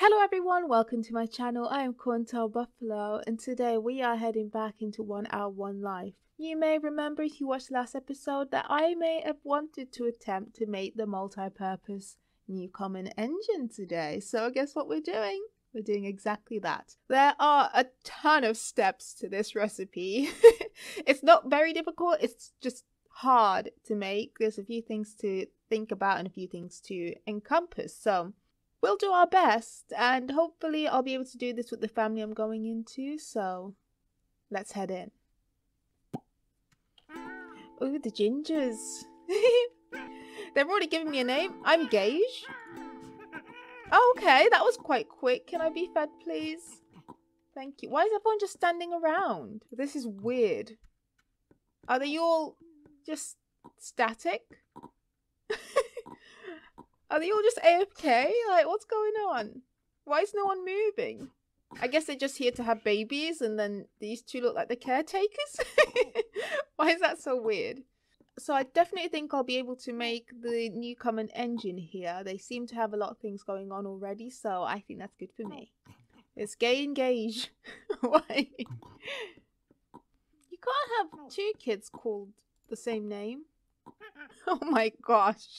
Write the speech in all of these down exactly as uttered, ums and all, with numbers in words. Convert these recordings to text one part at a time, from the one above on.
Hello everyone, welcome to my channel. I am CornToeBuffalo and today we are heading back into One Hour One Life. You may remember if you watched the last episode that I may have wanted to attempt to make the multi-purpose Newcomen engine today. So guess what we're doing? We're doing exactly that. There are a ton of steps to this recipe. It's not very difficult, it's just hard to make. There's a few things to think about and a few things to encompass. So we'll do our best and hopefully I'll be able to do this with the family I'm going into. So let's head in. Ooh, the gingers. They've already given me a name. I'm Gage. Oh, okay, that was quite quick. Can I be fed, please? Thank you. Why is everyone just standing around? This is weird. Are they all just static? Are they all just A F K? Like, what's going on? Why is no one moving? I guess they're just here to have babies and then these two look like the caretakers? Why is that so weird? So I definitely think I'll be able to make the Newcomen engine here. They seem to have a lot of things going on already, so I think that's good for me. It's gay engage. Why? You can't have two kids called the same name. Oh my gosh.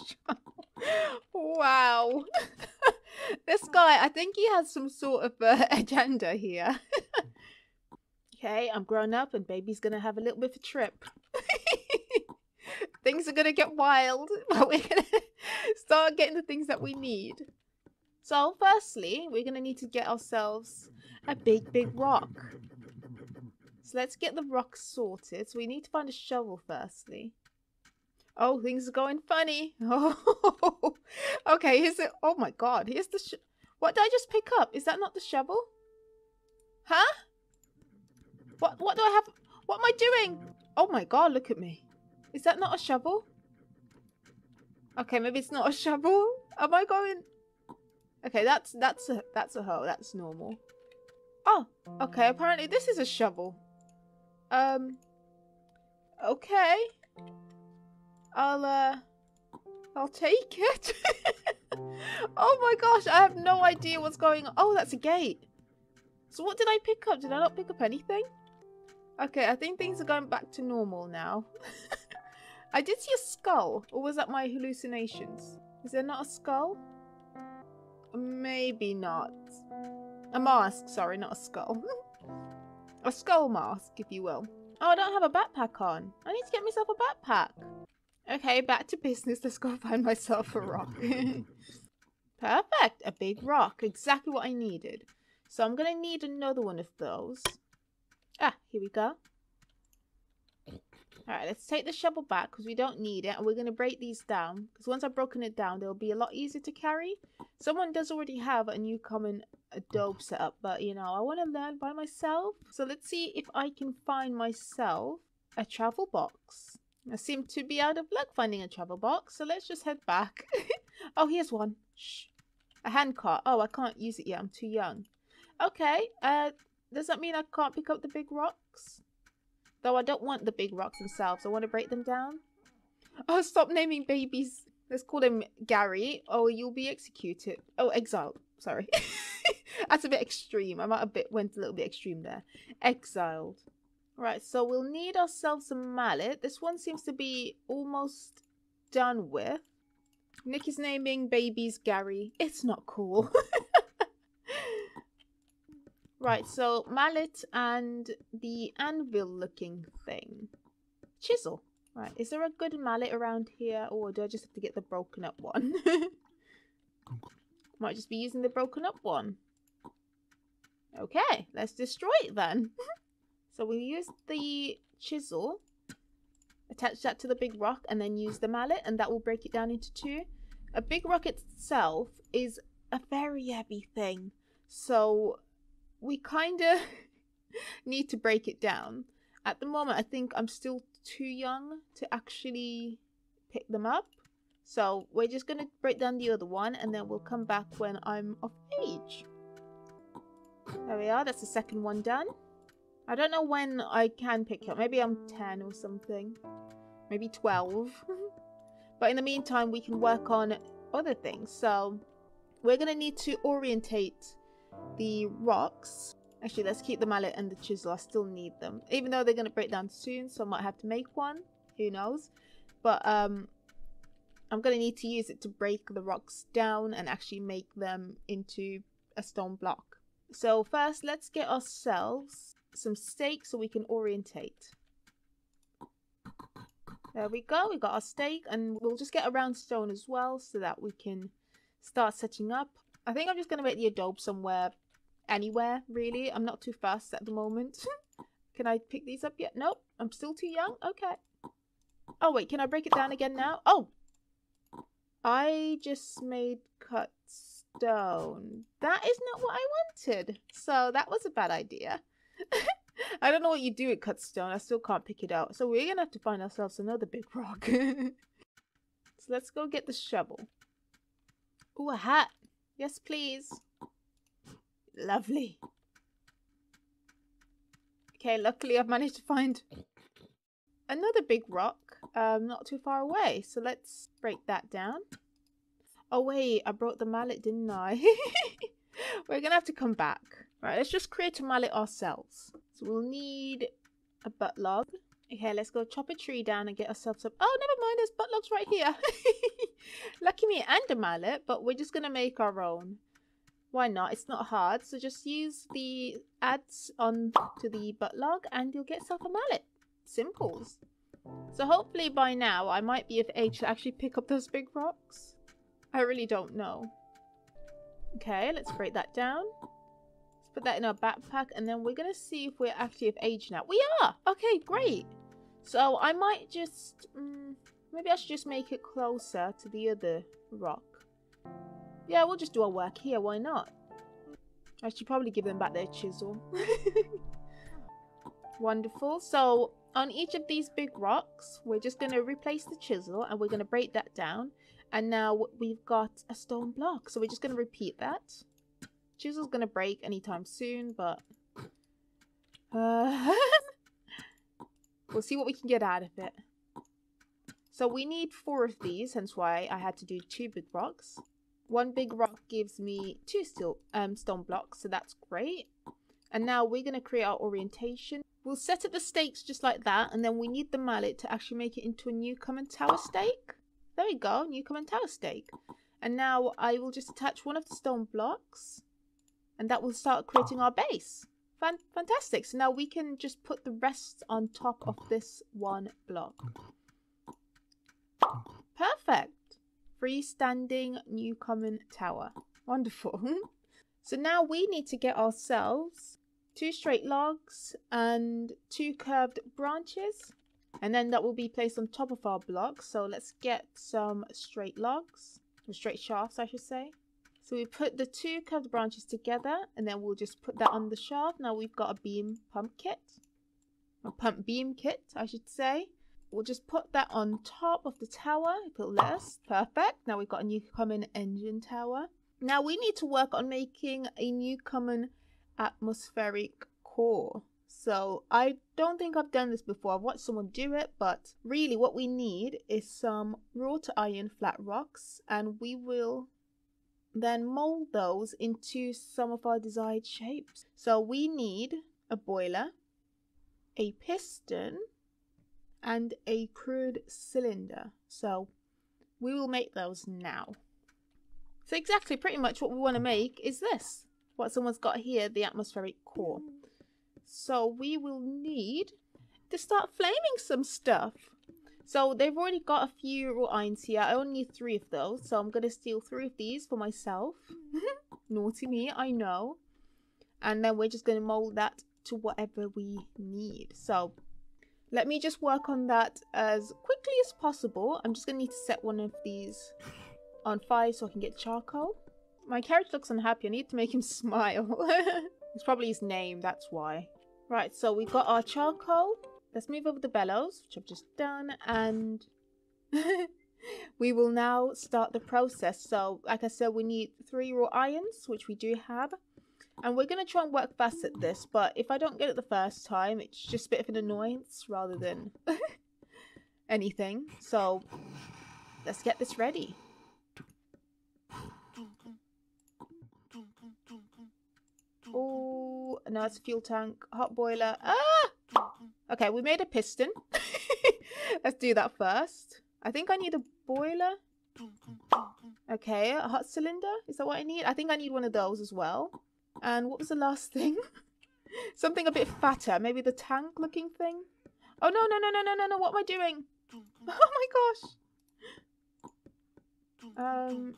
Wow. This guy, I think he has some sort of uh, agenda here. Okay, I'm grown up and baby's gonna have a little bit of a trip. Things are gonna get wild, but we're gonna start getting the things that we need. So firstly, we're gonna need to get ourselves a big, big rock. So let's get the rock sorted. So we need to find a shovel firstly. Oh, things are going funny. Oh, okay. Here's it. Oh my God. Here's the. Sh what did I just pick up? Is that not the shovel? Huh? What? What do I have? What am I doing? Oh my God! Look at me. Is that not a shovel? Okay, maybe it's not a shovel. Am I going? Okay, that's that's a that's a hoe. That's normal. Oh, okay. Apparently this is a shovel. Um. Okay. I'll, uh, I'll take it. Oh my gosh, I have no idea what's going on. Oh, that's a gate. So what did I pick up? Did I not pick up anything? Okay, I think things are going back to normal now. I did see a skull, or was that my hallucinations? Is there not a skull? Maybe not. A mask, sorry, not a skull. A skull mask, if you will. Oh, I don't have a backpack on. I need to get myself a backpack. Okay, back to business. Let's go find myself a rock. Perfect. A big rock. Exactly what I needed. So I'm going to need another one of those. Ah, here we go. Alright, let's take the shovel back because we don't need it. And we're going to break these down. Because once I've broken it down, they'll be a lot easier to carry. Someone does already have a Newcomen Adobe setup. But, you know, I want to learn by myself. So let's see if I can find myself a travel box. I seem to be out of luck finding a travel box, so let's just head back. Oh, here's one. Shh. A handcart. Oh, I can't use it yet. I'm too young. Okay. Uh, does that mean I can't pick up the big rocks? Though I don't want the big rocks themselves. I want to break them down. Oh, stop naming babies. Let's call him Gary. Oh, you'll be executed. Oh, exiled. Sorry. That's a bit extreme. I might have bit went a little bit extreme there. Exiled. Right, so we'll need ourselves a mallet. This one seems to be almost done with. Nick is naming babies Gary. It's not cool. Right, so mallet and the anvil looking thing. Chisel. Right, is there a good mallet around here or do I just have to get the broken up one? Might just be using the broken up one. Okay, let's destroy it then. So we'll use the chisel, attach that to the big rock, and then use the mallet, and that will break it down into two. A big rock itself is a very heavy thing, so we kind of need to break it down. At the moment, I think I'm still too young to actually pick them up. So we're just going to break down the other one, and then we'll come back when I'm of age. There we are, that's the second one done. I don't know when I can pick it up. Maybe I'm ten or something. Maybe twelve. But in the meantime, we can work on other things. So we're going to need to orientate the rocks. Actually, let's keep the mallet and the chisel. I still need them. Even though they're going to break down soon, so I might have to make one. Who knows? But um, I'm going to need to use it to break the rocks down and actually make them into a stone block. So first, let's get ourselves some stakes so we can orientate. There we go. We got our stake, and we'll just get a round stone as well so that we can start setting up. I think I'm just going to make the adobe somewhere, anywhere, really. I'm not too fast at the moment. Can I pick these up yet? Nope. I'm still too young. Okay. Oh, wait. Can I break it down again now? Oh! I just made cut stone. That is not what I wanted. So that was a bad idea. I don't know what you do with cut stone. I still can't pick it out. So we're going to have to find ourselves another big rock. So let's go get the shovel. Ooh, a hat. Yes, please. Lovely. Okay, luckily I've managed to find another big rock, um, not too far away. So let's break that down. Oh wait, I brought the mallet, didn't I? We're gonna have to come back. Right, let's just create a mallet ourselves. So we'll need a butt log. Okay, let's go chop a tree down and get ourselves up. Oh, never mind, there's butt logs right here. Lucky me, and a mallet, but we're just gonna make our own. Why not? It's not hard. So just use the adds on to the butt log and you'll get yourself a mallet. Simples. So hopefully by now I might be of age to actually pick up those big rocks. I really don't know. Okay, let's break that down. Let's put that in our backpack and then we're going to see if we're actually of age now. We are! Okay, great. So I might just... Um, maybe I should just make it closer to the other rock. Yeah, we'll just do our work here. Why not? I should probably give them back their chisel. Wonderful. So on each of these big rocks, we're just going to replace the chisel and we're going to break that down. And now we've got a stone block. So we're just going to repeat that. Chisel's going to break anytime soon, but uh, we'll see what we can get out of it. So we need four of these, hence why I had to do two big rocks. One big rock gives me two steel, um, stone blocks, so that's great. And now we're going to create our orientation. We'll set up the stakes just like that, and then we need the mallet to actually make it into a Newcomen tower stake. There we go, Newcomen tower stake. And now I will just attach one of the stone blocks, and that will start creating our base. Fan fantastic. So now we can just put the rest on top of this one block. Perfect. Freestanding Newcomen tower. Wonderful. So now we need to get ourselves two straight logs and two curved branches. And then that will be placed on top of our block. So let's get some straight logs. Or straight shafts, I should say. So we put the two curved branches together. And then we'll just put that on the shaft. Now we've got a beam pump kit. A pump beam kit, I should say. We'll just put that on top of the tower, if it'll let us. Perfect. Now we've got a Newcomen engine tower. Now we need to work on making a Newcomen atmospheric core. So I don't think I've done this before. I've watched someone do it, but really what we need is some wrought iron flat rocks, and we will then mold those into some of our desired shapes. So we need a boiler, a piston, and a crude cylinder. So we will make those now. So exactly pretty much what we want to make is this. What someone's got here, the atmospheric core. So we will need to start flaming some stuff. So they've already got a few raw irons here. I only need three of those. So I'm going to steal three of these for myself. Naughty me, I know. And then we're just going to mold that to whatever we need. So let me just work on that as quickly as possible. I'm just going to need to set one of these on fire so I can get charcoal. My character looks unhappy. I need to make him smile. It's probably his name, that's why. Right, so we've got our charcoal. Let's move over the bellows, which I've just done. And we will now start the process. So, like I said, we need three raw irons, which we do have. And we're going to try and work fast at this, but if I don't get it the first time, it's just a bit of an annoyance rather than anything. So, let's get this ready. no, it's a fuel tank. Hot boiler. Ah! Okay, we made a piston. Let's do that first. I think I need a boiler. Okay, a hot cylinder. Is that what I need? I think I need one of those as well. And what was the last thing? Something a bit fatter. Maybe the tank looking thing. Oh, no, no, no, no, no, no, no. What am I doing? Oh, my gosh. Um,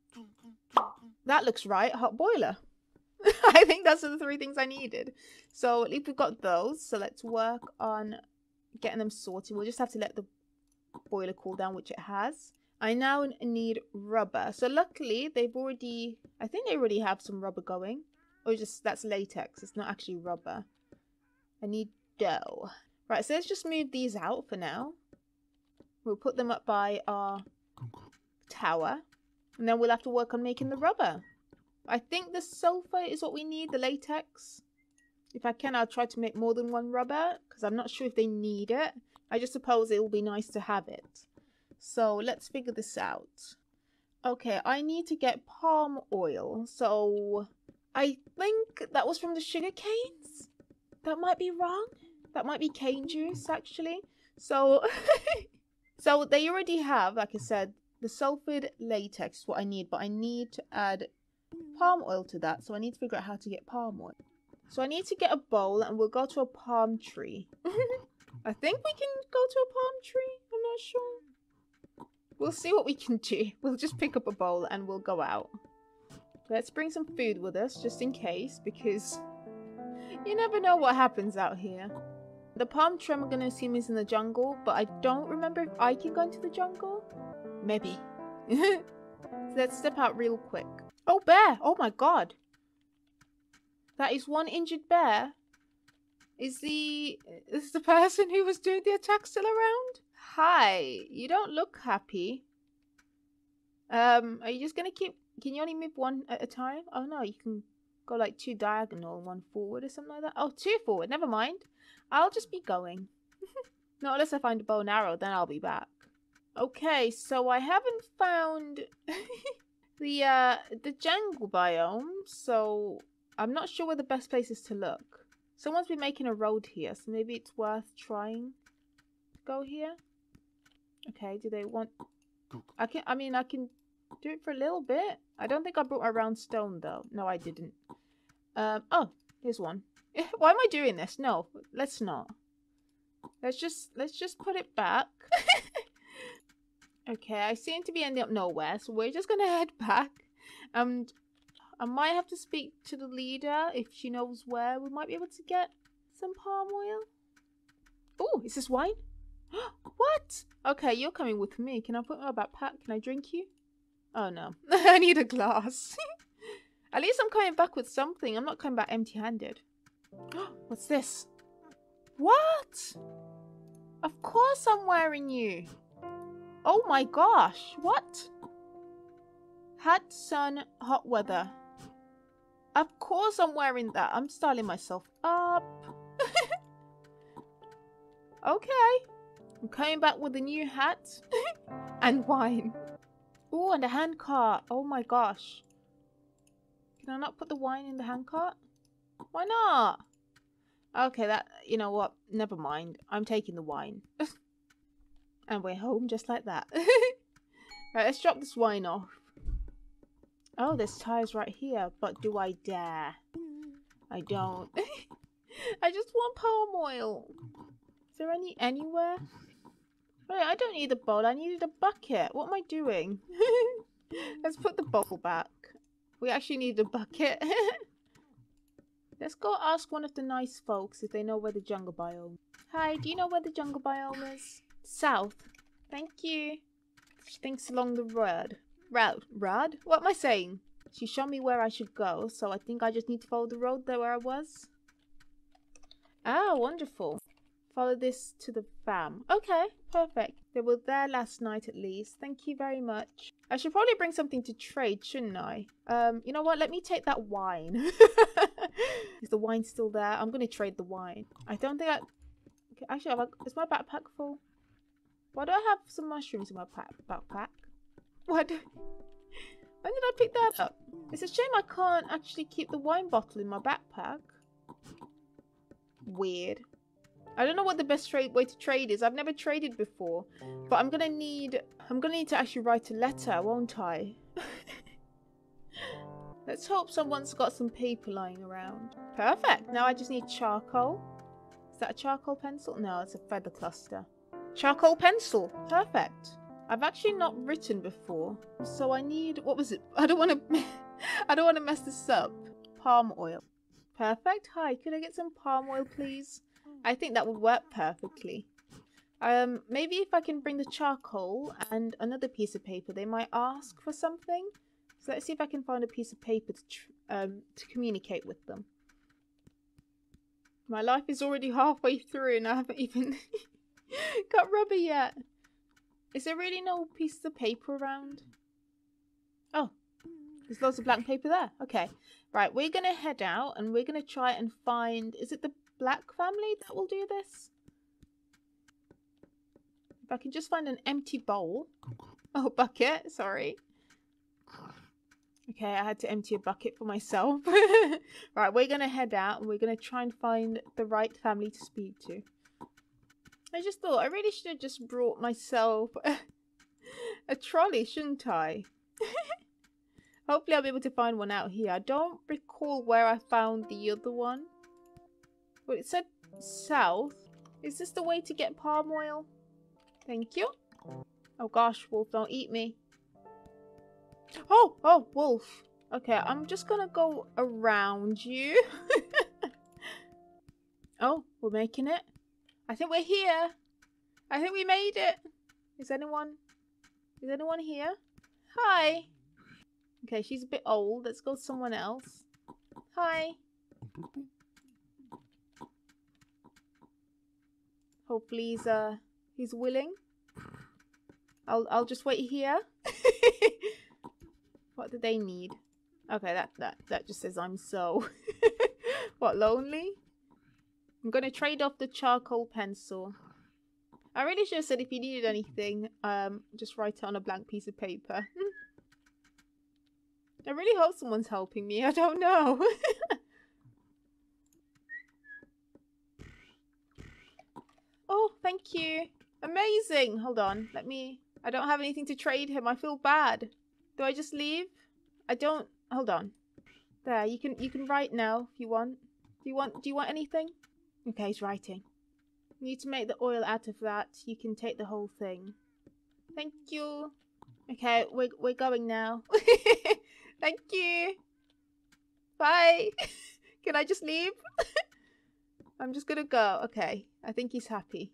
that looks right. Hot boiler. I think that's the three things I needed. So at least we've got those. So let's work on getting them sorted. We'll just have to let the boiler cool down, which it has. I now need rubber. So luckily they've already, I think they already have some rubber going. Or just, that's latex. It's not actually rubber. I need dough. Right, so let's just move these out for now. We'll put them up by our tower. And then we'll have to work on making the rubber. I think the sulfur is what we need, the latex. If I can, I'll try to make more than one rubber, because I'm not sure if they need it. I just suppose it will be nice to have it. So let's figure this out. Okay, I need to get palm oil. So I think that was from the sugar canes. That might be wrong. That might be cane juice, actually. So, so they already have, like I said, the sulfide latex is what I need. But I need to add palm oil to that. So I need to figure out how to get palm oil. So I need to get a bowl and we'll go to a palm tree. I think we can go to a palm tree. I'm not sure. We'll see what we can do. We'll just pick up a bowl and we'll go out. Let's bring some food with us just in case, because you never know what happens out here. The palm tree I'm going to assume is in the jungle, but I don't remember if I can go into the jungle. Maybe. So let's step out real quick. Oh, bear! Oh my god! That is one injured bear. Is the is the person who was doing the attack still around? Hi, you don't look happy. Um, are you just gonna keep? Can you only move one at a time? Oh no, you can go like two diagonal, one forward or something like that. Oh, two forward. Never mind. I'll just be going. Not unless I find a bow and arrow, then I'll be back. Okay, so I haven't found the uh the jungle biome, so I'm not sure where the best place is to look. Someone's been making a road here, so maybe it's worth trying to go here. Okay, do they want... I can. I mean, I can do it for a little bit. I don't think I brought a round stone, though. No, I didn't. Um. Oh, here's one. Why am I doing this? No, let's not. Let's just, let's just put it back. Okay, I seem to be ending up nowhere, so we're just gonna head back. And I might have to speak to the leader if she knows where we might be able to get some palm oil. Oh, is this wine? What? Okay, you're coming with me. Can I put my backpack? Can I drink you? Oh no, I need a glass. At least I'm coming back with something. I'm not coming back empty-handed. What's this? What? Of course I'm wearing you. Oh my gosh, what? Hat, sun, hot weather. Of course I'm wearing that. I'm styling myself up. Okay. I'm coming back with a new hat. And wine. Oh, and a handcart. Oh my gosh. Can I not put the wine in the handcart? Why not? Okay, that, you know what? Never mind. I'm taking the wine. And we're home just like that. Right, let's drop this wine off. Oh, there's tires right here. But do I dare? I don't. I just want palm oil. Is there any anywhere? Wait, I don't need a bowl. I needed a bucket. What am I doing? Let's put the bowl back. We actually need a bucket. Let's go ask one of the nice folks if they know where the jungle biome is. Hi, do you know where the jungle biome is? South. Thank you. She thinks along the road. Road? Road? What am I saying? She showed me where I should go, so I think I just need to follow the road there where I was. Ah, wonderful. Follow this to the farm. Okay, perfect. They were there last night at least. Thank you very much. I should probably bring something to trade, shouldn't I? Um, you know what? Let me take that wine. Is the wine still there? I'm going to trade the wine. I don't think I... Okay, actually, have I... is my backpack full? Why do I have some mushrooms in my pack backpack? Why do... When did I pick that up? It's a shame I can't actually keep the wine bottle in my backpack. Weird. I don't know what the best trade way to trade is. I've never traded before. But I'm gonna need I'm gonna need to actually write a letter, won't I? Let's hope someone's got some paper lying around. Perfect. Now I just need charcoal. Is that a charcoal pencil? No, it's a feather cluster. Charcoal pencil. Perfect. I've actually not written before, so I need, what was it? I don't want to I don't want to mess this up. Palm oil. Perfect. Hi, could I get some palm oil, please? I think that would work perfectly. Um, maybe if I can bring the charcoal and another piece of paper, they might ask for something. So let's see if I can find a piece of paper to tr um to communicate with them. My life is already halfway through and I haven't even got rubber yet. Is there really no pieces of paper around? Oh, there's loads of blank paper there. Okay, right, we're gonna head out and we're gonna try and find, is it the Black family that will do this? If I can just find an empty bowl. Oh, bucket, sorry. Okay, I had to empty a bucket for myself. Right, we're gonna head out and we're gonna try and find the right family to speak to. I just thought I really should have just brought myself a, a trolley, shouldn't I? Hopefully I'll be able to find one out here. I don't recall where I found the other one. Well, it said south. Is this the way to get palm oil? Thank you. Oh gosh, wolf, don't eat me. Oh, oh, wolf. Okay, I'm just gonna go around you. Oh, we're making it. I think we're here. I think we made it. Is anyone, is anyone here? Hi. Okay, she's a bit old. Let's go someone else. Hi. Hopefully he's uh he's willing. I'll I'll just wait here. What do they need? Okay, that that that just says I'm so what, lonely? I'm gonna trade off the charcoal pencil. I really should have said if you needed anything, um, just write it on a blank piece of paper. I really hope someone's helping me. I don't know. Oh, thank you. Amazing. Hold on. Let me... I don't have anything to trade him. I feel bad. Do I just leave? I don't... Hold on. There. You can you can write now if you want. Do you want Do you want anything? Okay, he's writing. You need to make the oil out of that. You can take the whole thing. Thank you. Okay, we're we're going now. Thank you. Bye. Can I just leave? I'm just gonna go. Okay. I think he's happy.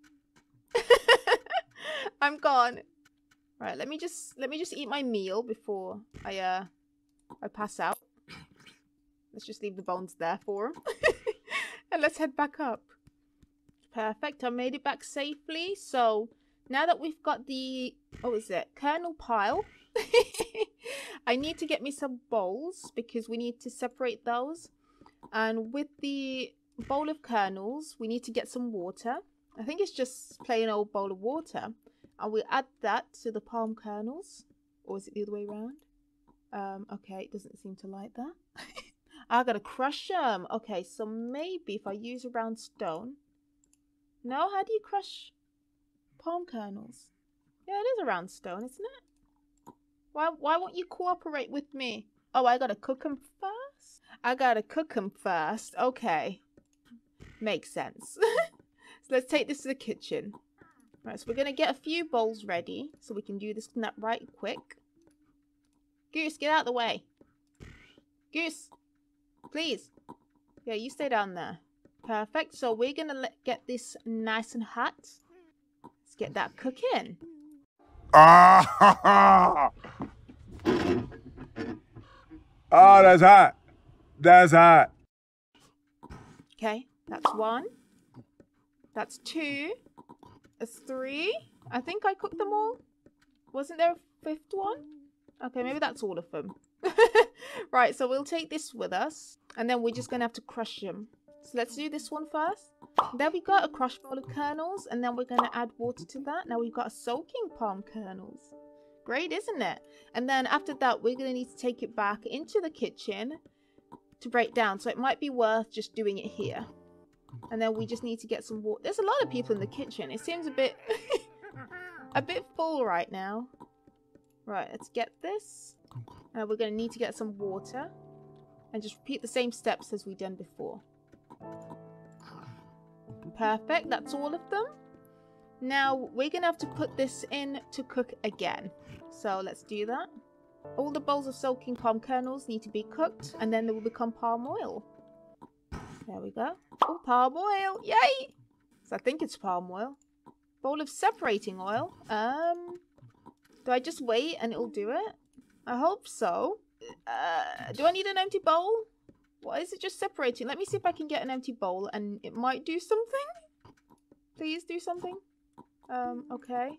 I'm gone. Right, let me just let me just eat my meal before I uh I pass out. Let's just leave the bones there for him. And let's head back up. Perfect. I made it back safely. So now that we've got the, what was it? Kernel pile. I need to get me some bowls because we need to separate those. And with the bowl of kernels, we need to get some water. I think it's just plain old bowl of water. And we add that to the palm kernels. Or is it the other way around? Um, okay, it doesn't seem to like that. I gotta crush them. Okay, so maybe if I use a round stone. No, how do you crush palm kernels? Yeah, it is a round stone, isn't it? Why, why won't you cooperate with me? Oh, I gotta cook them first? I gotta cook them first. Okay. Makes sense. So let's take this to the kitchen. Right, so we're gonna get a few bowls ready so we can do this right quick. Goose, get out of the way. Goose, please. Yeah, you stay down there. Perfect. So we're gonna let, get this nice and hot. Let's get that cooking. Ah, oh, that's hot. That's hot. Okay, that's one. That's two. That's three. I think I cooked them all. Wasn't there a fifth one? Okay, maybe that's all of them. Right, so we'll take this with us. And then we're just going to have to crush them. So let's do this one first. There we got a crushed bowl of kernels. And then we're going to add water to that. Now we've got a soaking palm kernels. Great, isn't it? And then after that, we're going to need to take it back into the kitchen to break down. So it might be worth just doing it here. And then we just need to get some water. There's a lot of people in the kitchen. It seems a bit, a bit full right now. Right, let's get this. Uh, we're going to need to get some water. And just repeat the same steps as we done before. Perfect, that's all of them. Now, we're going to have to put this in to cook again. So, let's do that. All the bowls of soaking palm kernels need to be cooked, and then they will become palm oil. There we go. Oh, palm oil, yay! So, I think it's palm oil. Bowl of separating oil. Um, do I just wait and it'll do it? I hope so. Uh, do I need an empty bowl? Why is it just separating? Let me see if I can get an empty bowl and it might do something. Please do something. Um, okay.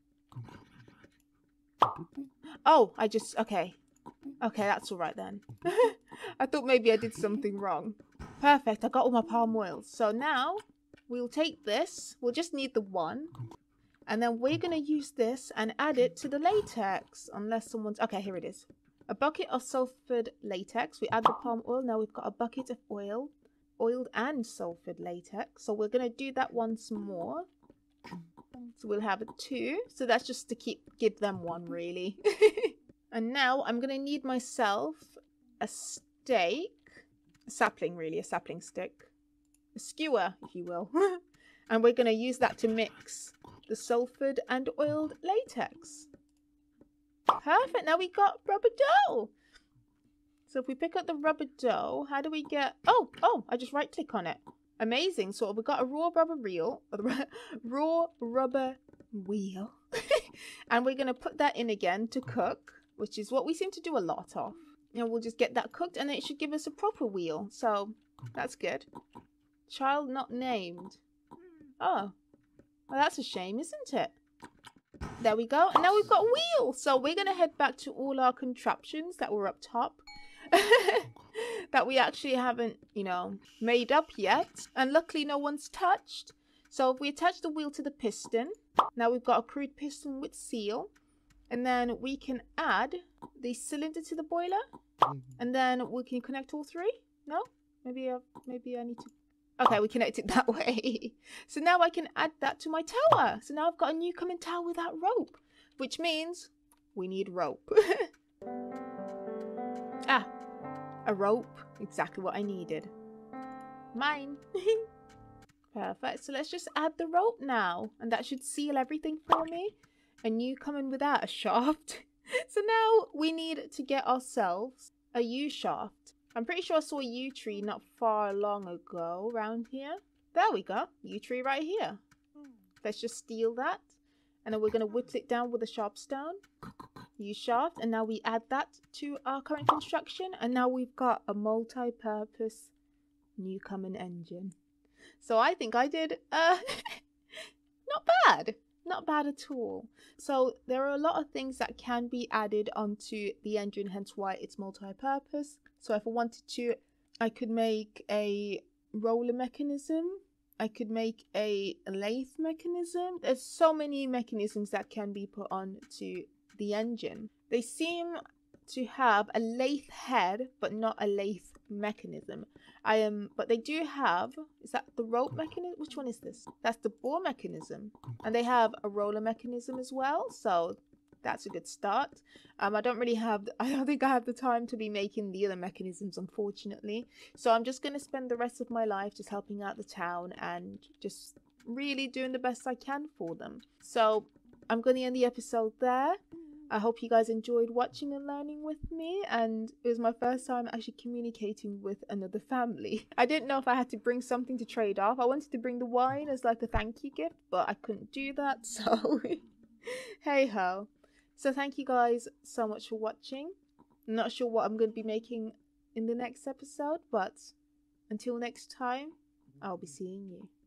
Oh, I just, okay. Okay, that's alright then. I thought maybe I did something wrong. Perfect, I got all my palm oil. So now, we'll take this. We'll just need the one. And then we're going to use this and add it to the latex. Unless someone's, okay, here it is. A bucket of sulfured latex. We add the palm oil. Now we've got a bucket of oil. Oiled and sulfured latex. So we're going to do that once more. So we'll have two. So that's just to keep give them one, really. And now I'm going to need myself a stake. A sapling, really. A sapling stick. A skewer, if you will. And we're going to use that to mix the sulfured and oiled latex. Perfect. Now we got rubber dough. So if we pick up the rubber dough, how do we get... Oh, oh, I just right click on it. Amazing. So we've got a raw rubber reel. Raw rubber wheel. And we're going to put that in again to cook, which is what we seem to do a lot of. And we'll just get that cooked and then it should give us a proper wheel. So that's good. Child not named. Oh, well, that's a shame, isn't it? There we go. And now we've got a wheel. So we're going to head back to all our contraptions that were up top. That we actually haven't, you know, made up yet. And luckily no one's touched. So if we attach the wheel to the piston. Now we've got a crude piston with seal. And then we can add the cylinder to the boiler. And then we can connect all three. No? Maybe, uh, maybe I need to... Okay, we connect it that way. So now I can add that to my tower. So now I've got a Newcomen tower without rope. Which means we need rope. Ah, a rope. Exactly what I needed. Mine. Perfect. So let's just add the rope now. And that should seal everything for me. A Newcomen without a shaft. So now we need to get ourselves a U-shaft. I'm pretty sure I saw a yew tree not far long ago around here. There we go. Yew tree right here. Let's just steal that. And then we're going to whittle it down with a sharp stone. Yew shaft. And now we add that to our current construction. And now we've got a multi-purpose Newcomen engine. So I think I did uh, not bad. Not bad at all. So there are a lot of things that can be added onto the engine, hence why it's multi-purpose. So if I wanted to, I could make a roller mechanism. I could make a lathe mechanism. There's so many mechanisms that can be put onto the engine. They seem to have a lathe head, but not a lathe mechanism. I am, but they do have, is that the rope mechanism? Which one is this? That's the bore mechanism. And they have a roller mechanism as well. So that's a good start. Um, I don't really have, I don't think I have the time to be making the other mechanisms, unfortunately. So I'm just going to spend the rest of my life just helping out the town and just really doing the best I can for them. So I'm going to end the episode there. I hope you guys enjoyed watching and learning with me, and it was my first time actually communicating with another family. I didn't know if I had to bring something to trade off. I wanted to bring the wine as like a thank you gift, but I couldn't do that, so hey ho. So thank you guys so much for watching. I'm not sure what I'm going to be making in the next episode, but until next time, I'll be seeing you.